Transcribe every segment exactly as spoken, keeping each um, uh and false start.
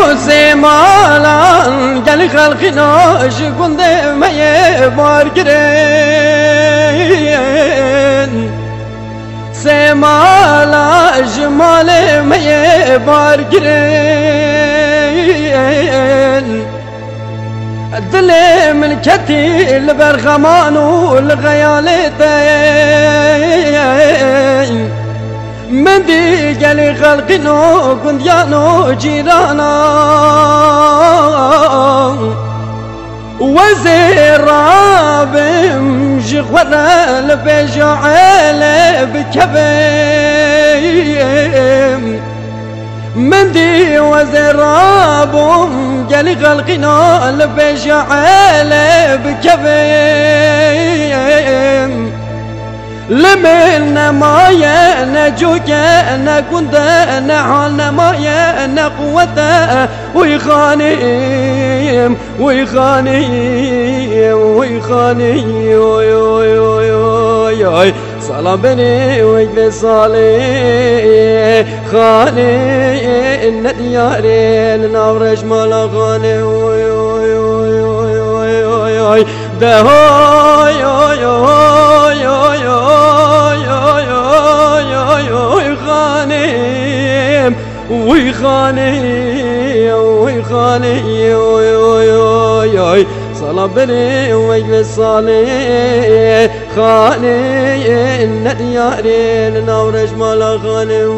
سيمالان قال خلقنا شكون ما يباركرين سيمالا جمال ما يباركرين الدلي من كتي البرغمان والغيالتين من دي قالي خلقنو كنديانو جيرانا وزير رابم جغورا لبجعل بكبيم من دي وزير رابم قالي خلقنا لبجعل بكبيم لمن ما ينجوك أنا كنت أنا حال ما ينقوته ويخانيم ويخانيم ويخانيم صلاة بني ويكفي صالي خاني إن دياري نورش مالا خاني ده ويخاني ويخاني ويخاني صلاة بني ويكفي صالي خاني إن دياري نورش مالا خاني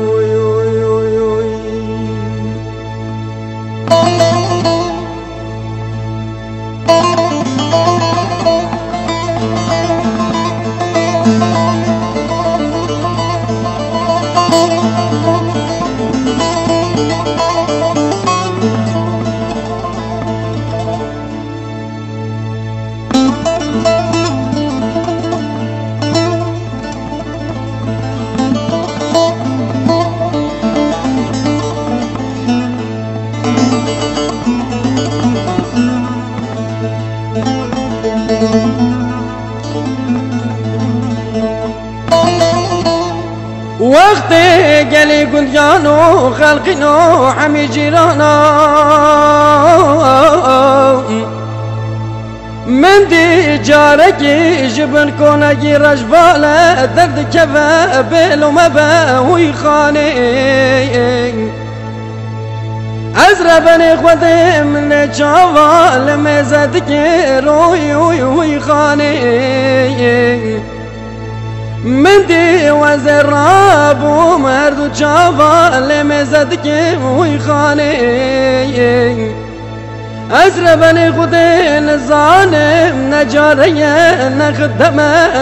وقت قالي كنت جانو خلقنو حمي جيرانا من دي جارك جبن كونكي رجبالة درد كفا بيلو مبا ويخاني أزربني خوتي من جاوا لما زادك روي ويخاني من دي وزراب ومرد جاوا لما زادك ويخاني أزربني خوتي نزانم نجاري نخدمة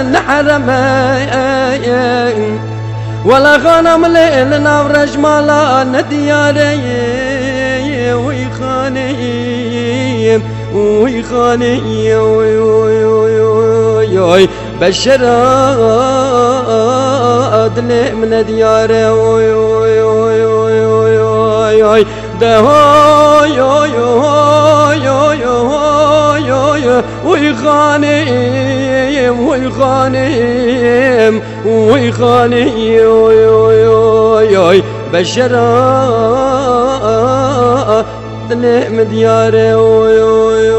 نحرمة ولا غنم ليل نورج مالا ندياري ويخاني ويخاني وي بشرا أدلي من دياري وي ده ويخاني ويخاني ويخاني وي بشرا أدلي من دياري وي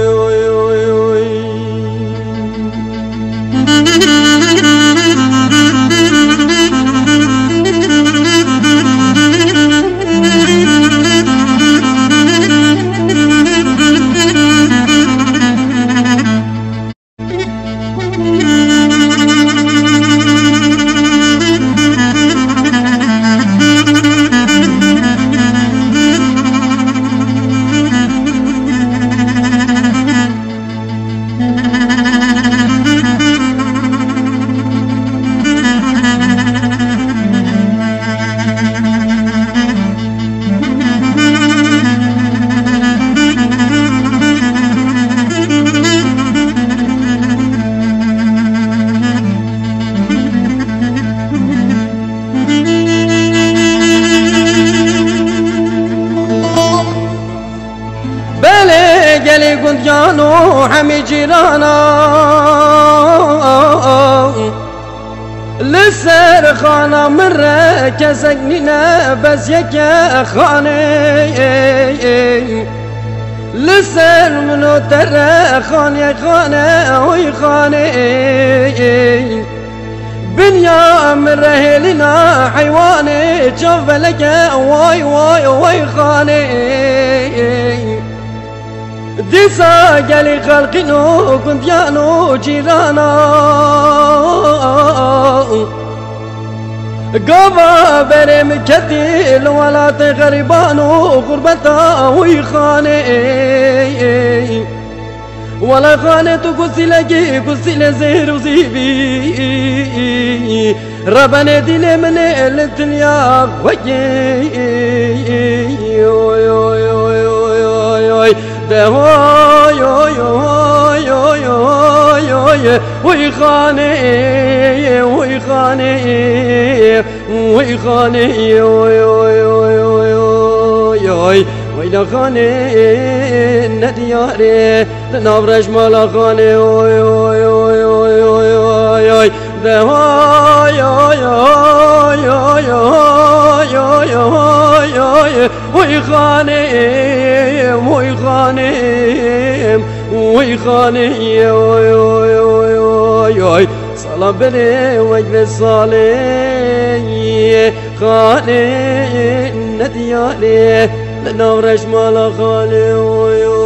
قالي كنت جانو حمي جيرانا لسر لسر خانه مره کسک نینه بس یک خانه لسر منو تره خانه خانه وی خانه بنيا من رهلنا حيواني شوف لك واي واي واي خاني ديسا قالي خلقنو كنت يانو جيرانا قابا بريم كتيل ولا تغربانو غربتا وي خاني ولا خانه تو قصي لقي قصي لزير وزيبي ربنا دل من الدنيا وجي ده وي خانه وي خانه وي خانه ويلا خانه ندياري لنبرش مالا خانه اوي اوي اوي اوي اوي اوي اوي ده اوي اوي اوي اوي اوي اوي اوي وي خانه وي خانه وي خانه اوي اوي اوي اوي اوي صلاة بني وجه صالح خانه ندياري لنورش مالا خالي